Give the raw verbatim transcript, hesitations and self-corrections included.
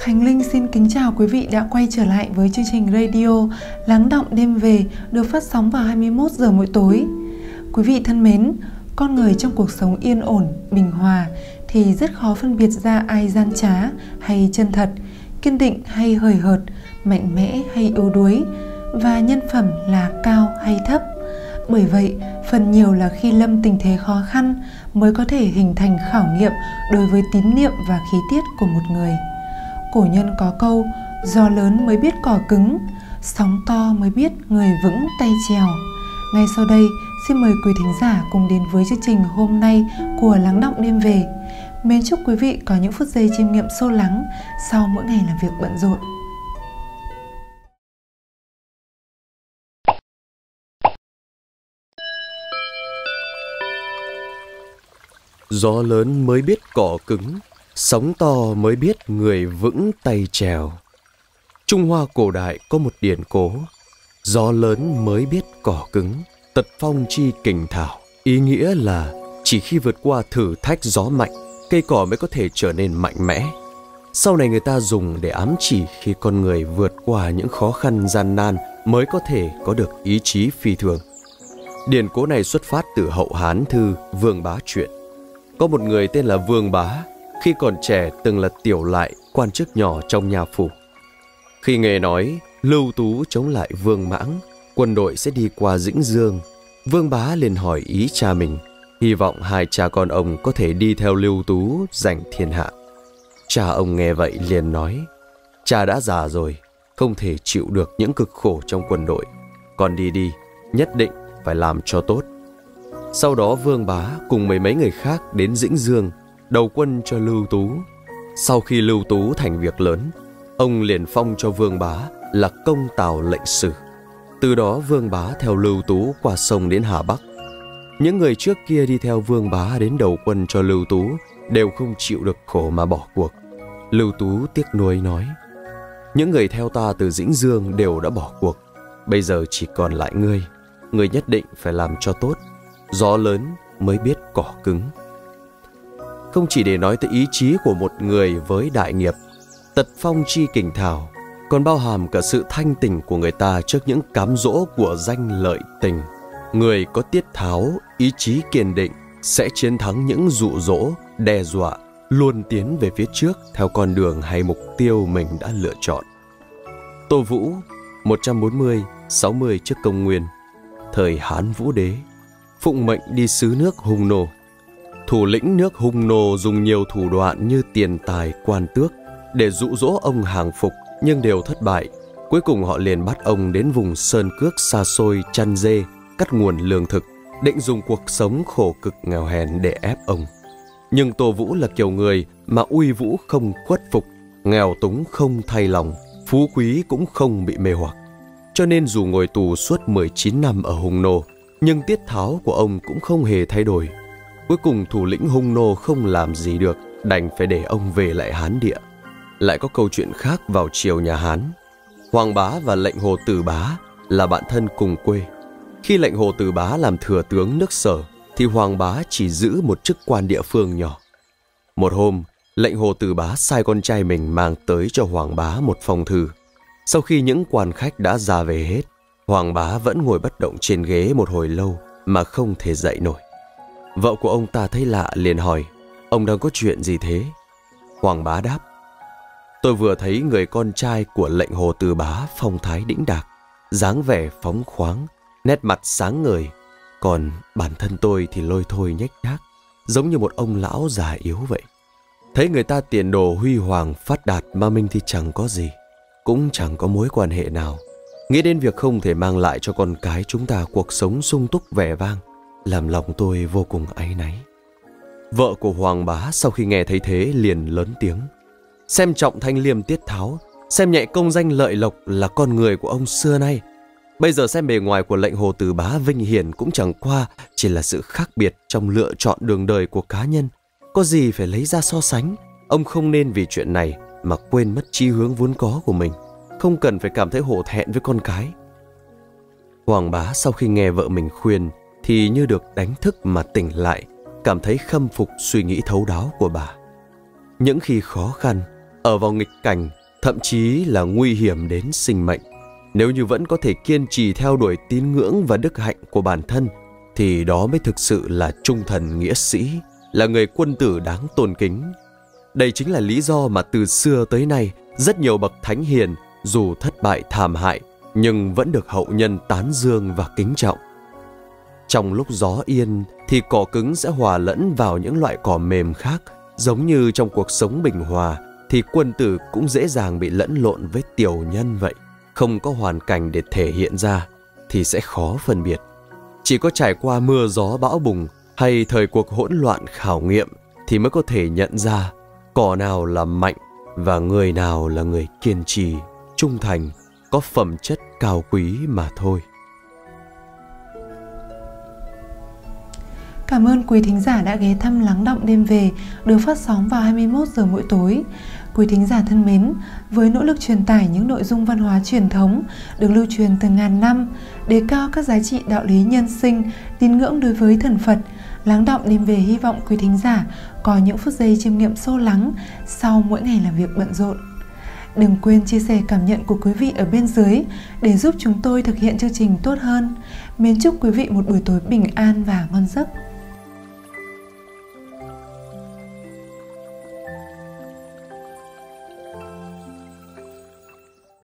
Khánh Linh xin kính chào quý vị đã quay trở lại với chương trình radio Lắng Đọng Đêm Về được phát sóng vào hai mươi mốt giờ mỗi tối. Quý vị thân mến, con người trong cuộc sống yên ổn, bình hòa thì rất khó phân biệt ra ai gian trá hay chân thật, kiên định hay hời hợt, mạnh mẽ hay yếu đuối, và nhân phẩm là cao hay thấp. Bởi vậy, phần nhiều là khi lâm tình thế khó khăn mới có thể hình thành khảo nghiệm đối với tín niệm và khí tiết của một người. Cổ nhân có câu, gió lớn mới biết cỏ cứng, sóng to mới biết người vững tay chèo. Ngay sau đây, xin mời quý thính giả cùng đến với chương trình hôm nay của Lắng Đọng Đêm Về. Mến chúc quý vị có những phút giây chiêm nghiệm sâu lắng sau mỗi ngày làm việc bận rộn. Gió lớn mới biết cỏ cứng, sóng to mới biết người vững tay chèo. Trung Hoa cổ đại có một điển cố, gió lớn mới biết cỏ cứng, tật phong chi kình thảo. Ý nghĩa là chỉ khi vượt qua thử thách gió mạnh, cây cỏ mới có thể trở nên mạnh mẽ. Sau này người ta dùng để ám chỉ khi con người vượt qua những khó khăn gian nan mới có thể có được ý chí phi thường. Điển cố này xuất phát từ Hậu Hán thư Vương Bá Truyện. Có một người tên là Vương Bá, khi còn trẻ từng là tiểu lại, quan chức nhỏ trong nhà phủ. Khi nghe nói Lưu Tú chống lại Vương Mãng, quân đội sẽ đi qua Dĩnh Dương, Vương Bá liền hỏi ý cha mình, hy vọng hai cha con ông có thể đi theo Lưu Tú giành thiên hạ. Cha ông nghe vậy liền nói, cha đã già rồi, không thể chịu được những cực khổ trong quân đội, con đi đi, nhất định phải làm cho tốt. Sau đó Vương Bá cùng mấy mấy người khác đến Dĩnh Dương đầu quân cho Lưu Tú. Sau khi Lưu Tú thành việc lớn, ông liền phong cho Vương Bá là công tào lệnh sử. Từ đó Vương Bá theo Lưu Tú qua sông đến Hà Bắc. Những người trước kia đi theo Vương Bá đến đầu quân cho Lưu Tú đều không chịu được khổ mà bỏ cuộc. Lưu Tú tiếc nuối nói, những người theo ta từ Dĩnh Dương đều đã bỏ cuộc, bây giờ chỉ còn lại ngươi, ngươi nhất định phải làm cho tốt. Gió lớn mới biết cỏ cứng. Không chỉ để nói tới ý chí của một người với đại nghiệp, tật phong chi kình thảo, còn bao hàm cả sự thanh tỉnh của người ta trước những cám dỗ của danh lợi tình. Người có tiết tháo, ý chí kiên định sẽ chiến thắng những dụ dỗ, đe dọa, luôn tiến về phía trước theo con đường hay mục tiêu mình đã lựa chọn. Tô Vũ, một trăm bốn mươi đến sáu mươi trước công nguyên, thời Hán Vũ Đế, phụng mệnh đi sứ nước Hung Nô. Thủ lĩnh nước Hung Nô dùng nhiều thủ đoạn như tiền tài, quan tước để dụ dỗ ông hàng phục, nhưng đều thất bại. Cuối cùng họ liền bắt ông đến vùng sơn cước xa xôi chăn dê, cắt nguồn lương thực, định dùng cuộc sống khổ cực nghèo hèn để ép ông. Nhưng Tô Vũ là kiểu người mà uy vũ không khuất phục, nghèo túng không thay lòng, phú quý cũng không bị mê hoặc. Cho nên dù ngồi tù suốt mười chín năm ở Hung Nô, nhưng tiết tháo của ông cũng không hề thay đổi. Cuối cùng thủ lĩnh Hung Nô không làm gì được, đành phải để ông về lại Hán địa. Lại có câu chuyện khác vào triều nhà Hán. Hoàng Bá và lệnh Hồ Tử Bá là bạn thân cùng quê. Khi lệnh Hồ Tử Bá làm thừa tướng nước Sở, thì Hoàng Bá chỉ giữ một chức quan địa phương nhỏ. Một hôm, lệnh Hồ Tử Bá sai con trai mình mang tới cho Hoàng Bá một phong thư. Sau khi những quan khách đã ra về hết, Hoàng Bá vẫn ngồi bất động trên ghế một hồi lâu mà không thể dậy nổi. Vợ của ông ta thấy lạ liền hỏi, ông đang có chuyện gì thế? Hoàng Bá đáp, tôi vừa thấy người con trai của lệnh Hồ Tử Bá phong thái đĩnh đạc, dáng vẻ phóng khoáng, nét mặt sáng ngời, còn bản thân tôi thì lôi thôi nhếch nhác, giống như một ông lão già yếu vậy. Thấy người ta tiền đồ huy hoàng phát đạt mà mình thì chẳng có gì, cũng chẳng có mối quan hệ nào. Nghĩ đến việc không thể mang lại cho con cái chúng ta cuộc sống sung túc vẻ vang, làm lòng tôi vô cùng áy náy. Vợ của Hoàng Bá sau khi nghe thấy thế liền lớn tiếng, xem trọng thanh liêm tiết tháo, xem nhẹ công danh lợi lộc là con người của ông xưa nay. Bây giờ xem bề ngoài của lệnh Hồ Tử Bá vinh hiển cũng chẳng qua chỉ là sự khác biệt trong lựa chọn đường đời của cá nhân, có gì phải lấy ra so sánh. Ông không nên vì chuyện này mà quên mất chí hướng vốn có của mình, không cần phải cảm thấy hổ thẹn với con cái. Hoàng Bá sau khi nghe vợ mình khuyên thì như được đánh thức mà tỉnh lại, cảm thấy khâm phục suy nghĩ thấu đáo của bà. Những khi khó khăn, ở vào nghịch cảnh, thậm chí là nguy hiểm đến sinh mệnh. Nếu như vẫn có thể kiên trì theo đuổi tín ngưỡng và đức hạnh của bản thân, thì đó mới thực sự là trung thần nghĩa sĩ, là người quân tử đáng tôn kính. Đây chính là lý do mà từ xưa tới nay, rất nhiều bậc thánh hiền dù thất bại thảm hại, nhưng vẫn được hậu nhân tán dương và kính trọng. Trong lúc gió yên thì cỏ cứng sẽ hòa lẫn vào những loại cỏ mềm khác. Giống như trong cuộc sống bình hòa thì quân tử cũng dễ dàng bị lẫn lộn với tiểu nhân vậy. Không có hoàn cảnh để thể hiện ra thì sẽ khó phân biệt. Chỉ có trải qua mưa gió bão bùng hay thời cuộc hỗn loạn khảo nghiệm thì mới có thể nhận ra cỏ nào là mạnh và người nào là người kiên trì, trung thành, có phẩm chất cao quý mà thôi. Cảm ơn quý thính giả đã ghé thăm Lắng Đọng Đêm Về, được phát sóng vào hai mươi mốt giờ mỗi tối. Quý thính giả thân mến, với nỗ lực truyền tải những nội dung văn hóa truyền thống được lưu truyền từ ngàn năm, đề cao các giá trị đạo lý nhân sinh, tín ngưỡng đối với thần Phật, Lắng Đọng Đêm Về hy vọng quý thính giả có những phút giây chiêm nghiệm sâu lắng sau mỗi ngày làm việc bận rộn. Đừng quên chia sẻ cảm nhận của quý vị ở bên dưới để giúp chúng tôi thực hiện chương trình tốt hơn. Mến chúc quý vị một buổi tối bình an và ngon giấc.